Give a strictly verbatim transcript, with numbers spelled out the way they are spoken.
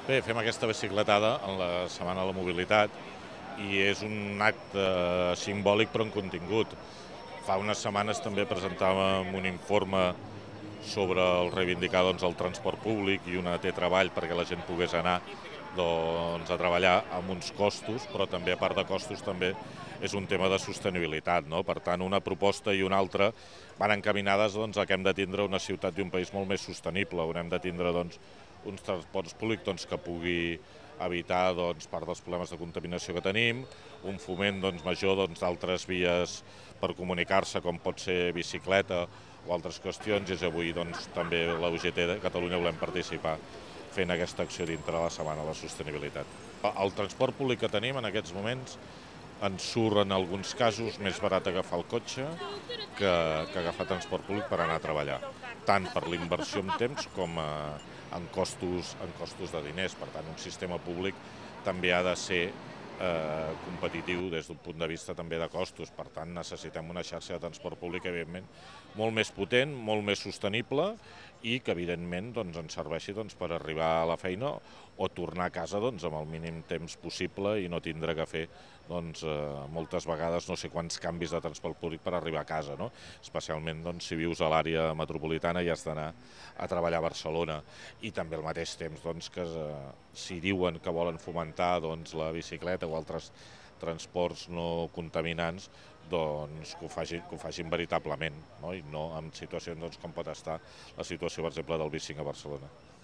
Bé, fem aquesta bicicletada en la Setmana de la Mobilitat i és un acte simbòlic però en contingut. Fa unes setmanes també presentàvem un informe sobre el reivindicar doncs, el transport públic i una T-Treball perquè la gent pogués anar doncs, a treballar amb uns costos, però també a part de costos també és un tema de sostenibilitat. No? Per tant, una proposta i una altra van encaminades doncs, a que hem de tindre una ciutat i un país molt més sostenible, on hem de tindre doncs, uns transports públics doncs, que pugui evitar doncs, part dels problemes de contaminació que tenim, un foment doncs, major d'altres doncs, vies per comunicar-se, com pot ser bicicleta o altres qüestions, i avui doncs, també la U G T de Catalunya volem participar fent aquesta acció dintre de la Setmana de la Sostenibilitat. El transport públic que tenim en aquests moments ens surt en alguns casos més barat agafar el cotxe que, que agafar transport públic per anar a treballar, tant per l'inversió en temps com a, en, costos, en costos de diners. Per tant, un sistema públic també ha de ser eh, competitiu des d'un punt de vista també de costos. Per tant, necessitem una xarxa de transport públic, evidentment, molt més potent, molt més sostenible i que, evidentment, doncs, ens serveixi doncs, per arribar a la feina o tornar a casa doncs, amb el mínim temps possible i no tindre que fer doncs, eh, moltes vegades no sé quants canvis de transport públic per arribar a casa, no? Especialment doncs, si vius a l'àrea metropolitana i has d'anar a treballar a Barcelona. I també al mateix temps doncs, que eh, si diuen que volen fomentar doncs, la bicicleta o altres transports no contaminants, doncs que ho facin, que ho facin veritablement, no? I no en situacions doncs, com pot estar la situació, per exemple, del bicing a Barcelona.